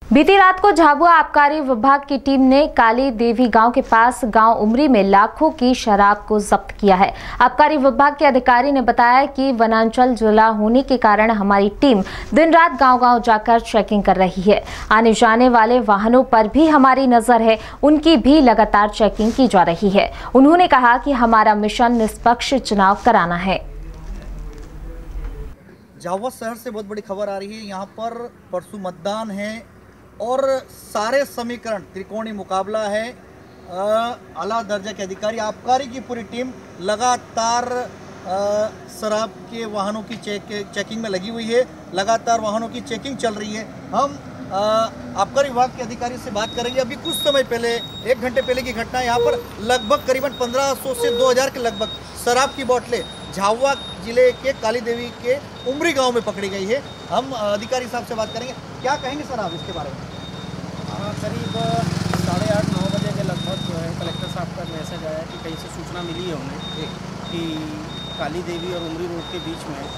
बीती रात को झाबुआ आबकारी विभाग की टीम ने काली देवी गांव के पास गांव उमरी में लाखों की शराब को जब्त किया है। आबकारी विभाग के अधिकारी ने बताया कि वनांचल जिला होने के कारण हमारी टीम दिन रात गांव-गांव जाकर चेकिंग कर रही है। आने जाने वाले वाहनों पर भी हमारी नजर है, उनकी भी लगातार चेकिंग की जा रही है। उन्होंने कहा कि हमारा मिशन निष्पक्ष चुनाव कराना है। झाबुआ शहर से बहुत बड़ी खबर आ रही है। यहाँ पर परसों मतदान है और सारे समीकरण त्रिकोणीय मुकाबला है। आला दर्जा के अधिकारी, आबकारी की पूरी टीम लगातार शराब के वाहनों की चेकिंग में लगी हुई है। लगातार वाहनों की चेकिंग चल रही है। हम आबकारी विभाग के अधिकारी से बात करेंगे। अभी कुछ समय पहले, 1 घंटे पहले की घटना, यहाँ पर लगभग करीबन 1500 से 2000 के लगभग शराब की बोतलें झाबुआ जिले के काली देवी के उमरी गांव में पकड़ी गई है। हम अधिकारी साहब से बात करेंगे। क्या कहेंगे सर आप इसके बारे में? करीब 8:30-9 बजे के लगभग जो है कलेक्टर साहब का मैसेज आया कि कहीं से सूचना मिली है उन्हें कि काली देवी और उमरी रोड के बीच में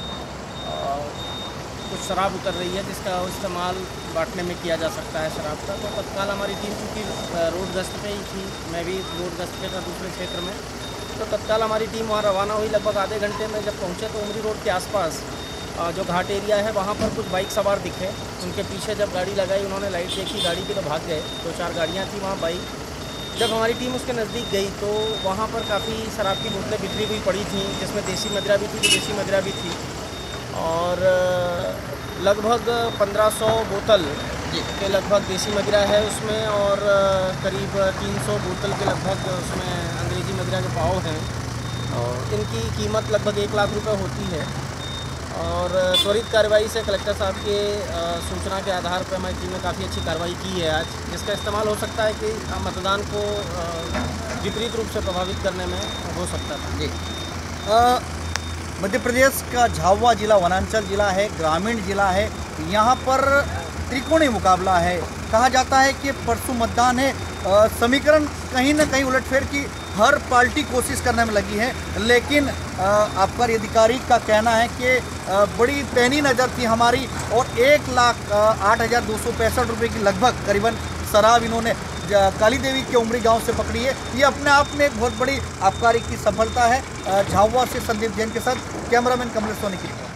कुछ शराब उतर रही है जिसका इस्तेमाल बांटने में किया जा सकता है शराब का। तो तत्काल हमारी टीम चूँकि रोड गश्त पे ही थी, मैं भी रोड गश्त पे था दूसरे क्षेत्र में, तो तत्काल हमारी टीम वहाँ रवाना हुई। लगभग आधे घंटे में जब पहुँचे तो उमरी रोड के आसपास जो घाट एरिया है वहाँ पर कुछ बाइक सवार दिखे। उनके पीछे जब गाड़ी लगाई, उन्होंने लाइट देखी, गाड़ी की तो भाग गए। 2-4 गाड़ियाँ थी वहाँ बाइक। जब हमारी टीम उसके नज़दीक गई तो वहाँ पर काफ़ी शराब की बोतलें बिखरी हुई पड़ी थी, जिसमें देसी मदिरा भी थी, विदेशी मदिरा भी थी, और लगभग 1500 बोतल के लगभग देसी मदिरा है उसमें, और करीब 300 बोतल के लगभग उसमें अंग्रेज़ी मदिरा के पाव हैं, और इनकी कीमत लगभग 1 लाख रुपए होती है। और त्वरित कार्रवाई से कलेक्टर साहब के सूचना के आधार पर हमारी टीम ने काफ़ी अच्छी कार्रवाई की है आज, जिसका इस्तेमाल हो सकता है कि मतदान को विपरीत रूप से प्रभावित करने में हो सकता था। जी, मध्य प्रदेश का झाबुआ जिला वनांचल जिला है, ग्रामीण जिला है। यहाँ पर त्रिकोणीय मुकाबला है। कहा जाता है कि परसों मतदान है। समीकरण कहीं ना कहीं उलटफेर की हर पार्टी कोशिश करने में लगी है, लेकिन आबकारी अधिकारी का कहना है कि बड़ी पैनी नज़र थी हमारी, और 1,08,265 रुपये की लगभग करीबन शराब इन्होंने काली देवी के उमरी गांव से पकड़ी है। ये अपने आप में एक बहुत बड़ी आबकारी की सफलता है। झाबुआ से संदीप जैन के साथ कैमरामैन कमलेश सोनी की।